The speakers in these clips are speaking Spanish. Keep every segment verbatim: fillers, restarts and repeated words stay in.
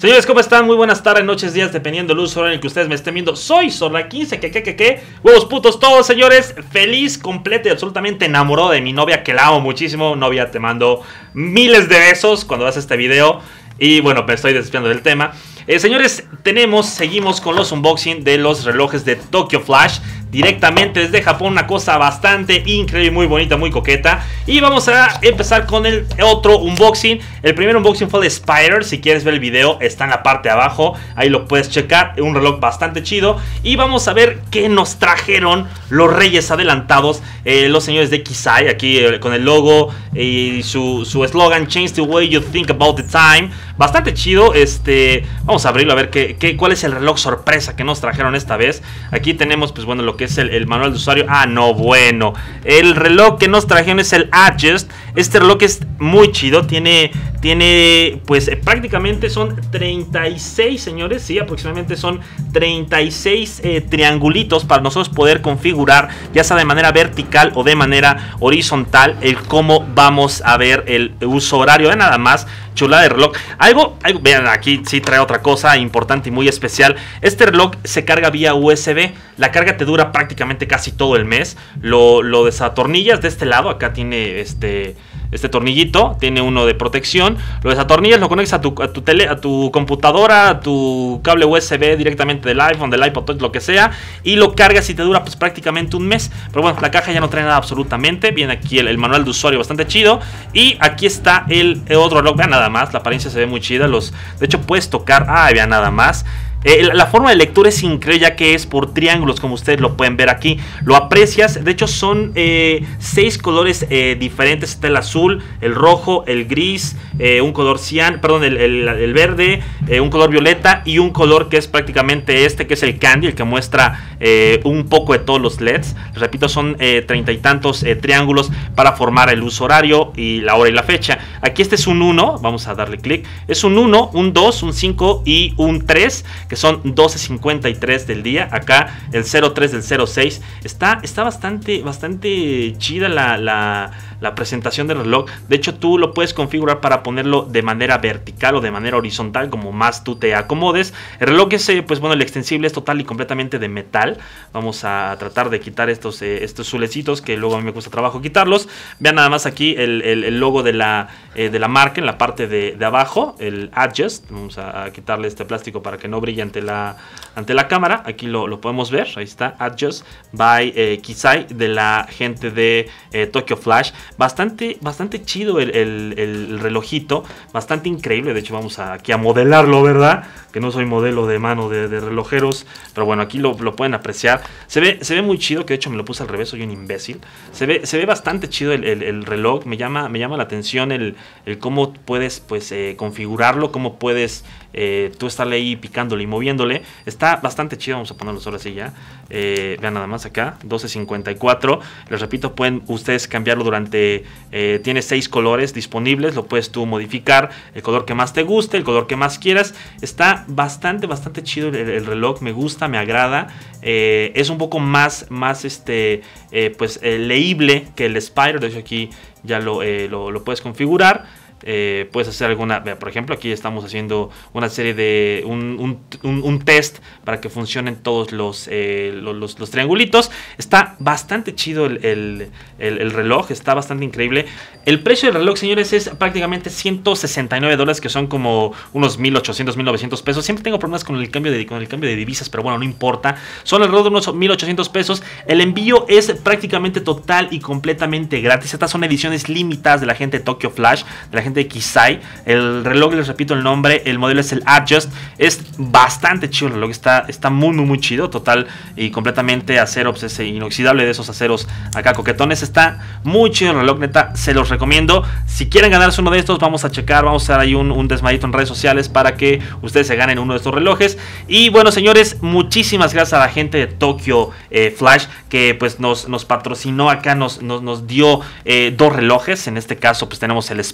Señores, ¿cómo están? Muy buenas tardes, noches, días, dependiendo del uso en el que ustedes me estén viendo. Soy Zorla quince, que que que que huevos putos todos, señores. Feliz, completo y absolutamente enamorado de mi novia, que la amo muchísimo. Novia, te mando miles de besos cuando veas este video. Y bueno, me estoy desviando del tema. Eh, señores, tenemos, seguimos con los unboxing de los relojes de Tokyo Flash. Directamente desde Japón, una cosa bastante increíble, muy bonita, muy coqueta. Y vamos a empezar con el otro unboxing. El primer unboxing fue el Spider. Si quieres ver el video, está en la parte de abajo. Ahí lo puedes checar, un reloj bastante chido. Y vamos a ver qué nos trajeron los reyes adelantados, eh, los señores de Kissei. Aquí eh, con el logo y su eslogan, Change the way you think about the time. Bastante chido. Este, vamos a abrirlo a ver qué, qué, cuál es el reloj sorpresa que nos trajeron esta vez. Aquí tenemos, pues bueno, lo que que es el, el manual de usuario. Ah, no, bueno. El reloj que nos trajeron es el Adjust. Este reloj es muy chido. Tiene, tiene pues eh, prácticamente son treinta y seis, señores. Sí, aproximadamente son treinta y seis eh, triangulitos para nosotros poder configurar, ya sea de manera vertical o de manera horizontal, el cómo vamos a ver el uso horario. De nada más, chulada de reloj. Algo, algo, vean, aquí sí trae otra cosa importante y muy especial. Este reloj se carga vía U S B. La carga te dura prácticamente casi todo el mes. Lo, lo desatornillas de este lado. Acá tiene este, este tornillito. Tiene uno de protección. Lo desatornillas, lo conectas a tu, a tu, tele, a tu computadora, a tu cable U S B directamente del iPhone, del iPod, lo que sea. Y lo cargas y te dura pues prácticamente un mes. Pero bueno, la caja ya no trae nada absolutamente. Viene aquí el, el manual de usuario bastante chido. Y aquí está el, el otro reloj. Vean nada más. La apariencia se ve muy chida. Los, de hecho puedes tocar. Ah, vean nada más. Eh, la, la forma de lectura es increíble, ya que es por triángulos, como ustedes lo pueden ver aquí. Lo aprecias, de hecho son eh, seis colores eh, diferentes. Está el azul, el rojo, el gris, eh, un color cian, perdón, el, el, el verde, eh, un color violeta y un color que es prácticamente este, que es el candy, el que muestra eh, un poco de todos los L E Ds. Les repito, son eh, treinta y tantos eh, triángulos para formar el uso horario y la hora y la fecha. Aquí este es un uno, vamos a darle clic. Es un uno, un dos, un cinco y un tres, que son doce cincuenta y tres del día. Acá el cero tres del cero seis. Está, está bastante, bastante chida la, la, la presentación del reloj. De hecho, tú lo puedes configurar para ponerlo de manera vertical o de manera horizontal, como más tú te acomodes. El reloj es, pues bueno, el extensible es total y completamente de metal. Vamos a tratar de quitar estos, eh, estos azulecitos, que luego a mí me cuesta trabajo quitarlos. Vean nada más aquí el, el, el logo de la, eh, de la marca en la parte de, de abajo, el Adjust. Vamos a, a quitarle este plástico para que no brille ante la, ante la cámara. Aquí lo, lo podemos ver. Ahí está, Adjust by eh, Kissei, de la gente de eh, Tokyo Flash. Bastante, bastante chido el, el, el relojito. Bastante increíble. De hecho, vamos a, aquí a modelarlo, ¿verdad? Que no soy modelo de mano de, de relojeros. Pero bueno, aquí lo, lo pueden apreciar. Se ve, se ve muy chido, que de hecho me lo puse al revés, soy un imbécil. Se ve, se ve bastante chido el, el, el reloj. Me llama, me llama la atención el, el cómo puedes pues eh, configurarlo. Cómo puedes eh, tú estarle ahí picándole y moviéndole. Está bastante chido. Vamos a ponerlo solo así ya. Eh, vean nada más acá, doce cincuenta y cuatro. Les repito, pueden ustedes cambiarlo durante... Eh, tiene seis colores disponibles. Lo puedes tú modificar. El color que más te guste, el color que más quieras. Está bastante, bastante chido el, el reloj. Me gusta, me agrada. Eh, es un poco más, más este, eh, pues eh, leíble que el Spider. De hecho, aquí ya lo, eh, lo, lo puedes configurar. Eh, puedes hacer alguna, por ejemplo, aquí estamos haciendo una serie de un, un, un, un test para que funcionen todos los, eh, los, los, los triangulitos. Está bastante chido el, el, el, el reloj, está bastante increíble. El precio del reloj, señores, es prácticamente ciento sesenta y nueve dólares, que son como unos mil ochocientos, mil novecientos pesos. Siempre tengo problemas con el cambio de, con el cambio de divisas, pero bueno, no importa. Son alrededor de unos mil ochocientos pesos. El envío es prácticamente total y completamente gratis. Estas son ediciones limitadas de la gente de Tokyo Flash, de la gente de Kissei. El reloj, les repito el nombre, el modelo es el Adjust. Es bastante chido el reloj, está, está muy muy muy chido, total y completamente acero, pues ese inoxidable de esos aceros acá coquetones. Está muy chido el reloj, neta, se los recomiendo. Si quieren ganarse uno de estos, vamos a checar, vamos a hacer ahí un, un desmadito en redes sociales para que ustedes se ganen uno de estos relojes. Y bueno, señores, muchísimas gracias a la gente de Tokyo eh, Flash, que pues nos, nos patrocinó acá, nos, nos, nos dio eh, dos relojes. En este caso pues tenemos el Spider de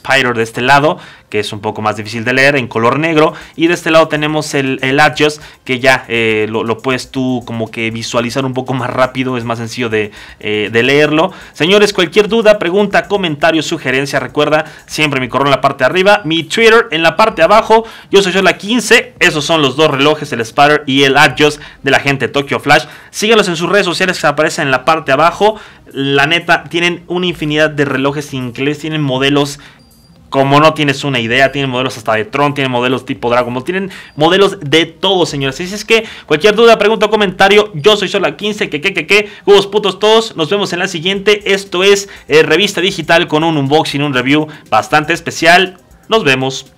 este lado, que es un poco más difícil de leer, en color negro. Y de este lado tenemos el, el Adjust, que ya eh, lo, lo puedes tú como que visualizar un poco más rápido, es más sencillo de, eh, de leerlo. Señores, cualquier duda, pregunta, comentario, sugerencia, recuerda siempre mi correo en la parte de arriba, mi Twitter en la parte de abajo. Yo soy Sorla quince, esos son los dos relojes, el Spider y el Adjust de la gente de Tokyo Flash. Síganlos en sus redes sociales que aparecen en la parte de abajo. La neta, tienen una infinidad de relojes increíbles, tienen modelos como no tienes una idea, tienen modelos hasta de Tron, tienen modelos tipo Dragon Ball, tienen modelos de todo, señores. Así es que cualquier duda, pregunta o comentario, yo soy Sorla quince, que que que que, huevos putos todos, nos vemos en la siguiente. Esto es eh, Revista Digital con un unboxing, un review bastante especial. Nos vemos.